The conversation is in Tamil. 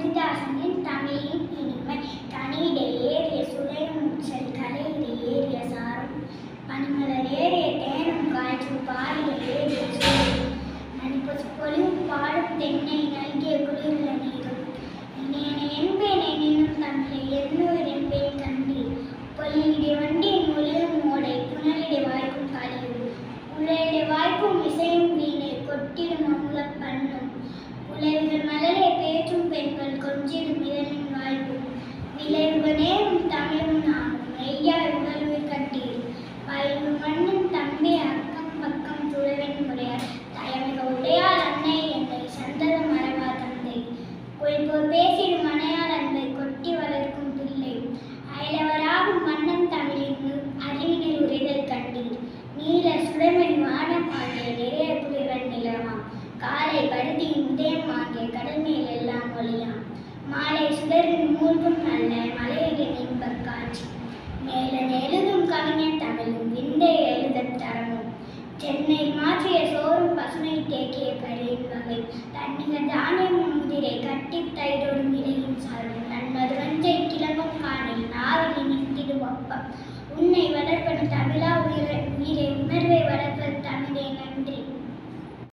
கண்ணதாசனின் தமிழின் இனிமை கனியிட ஏறிய சுளையும் முச்சல் கலையிட ஏறிய சாரும் பனிமலர் ஏறிய தேனும் காய்ச்சும் பாலிட ஏறிய சூழும் நடிப்பசு பொலிவும் பாடும் தென்னை நல்கிய குளிர்ல நீரும் இனியனை என்பேனை நின்னும் தமிழை என்னுயிர் என்பேன் கண்டீர் பொலியிட வண்டியின் மொழியும் ஓடை புனலிட வாய்க்கும் கலியும் உலையிட வாய்க்கும் இசையும் வீணை கொட்டிடும் அமுத பண்ணும் உலகில் மலரை பேற்றும் பெண்கள் கொஞ்சிடும் இதழின் வாய்ப்பும் விளைவுகள் நேரும் தமிழும் நாமும் மெய்யாய் உடலுயிர் கட்டீர் பயிலும் மண்ணின் தம்பி அக்கம் பக்கம் துறவின் முறையார் தயமிக உடையாள் அன்னை என்னை சந்ததம் மறவா தந்தை பொய்போர் பேசிடும் மனையாள் அன்பை கொட்டி வளர்க்கும் பிள்ளை அயலவராகும் மன்னன் தமிழின் அறிவினில் உரைதல் கண்டீர் நீல சுடமணி வானம் ஆகிய நிறைய குளிரன் நிலவாம் காலை பருதியின் உதயம் ஆகிய கடல் மேல் எல்லாம் ஒளியாம் மாலை சுடரின் மூழ்கும் நல்ல மலையிட இன்பக் காட்சி மேலன் எழுதும் கவிஞர் தமிழும் விந்தை எழுதத் தரமும் சென்னை மாற்றிய சோறும் பசுமை தேக்கிய கரியின் வகை தன்னிகர் தானியமும் முதிரை கட்டித் தயிரோடும் இலையும் சாரும் நன்மது வஞ்சை கிளம்பும் காணில் நாவில் நிற்கிடு ஒப்பம் உன்னை வளர்ப்பது தமிழா உயிரை உணர்வை வளர்ப்பது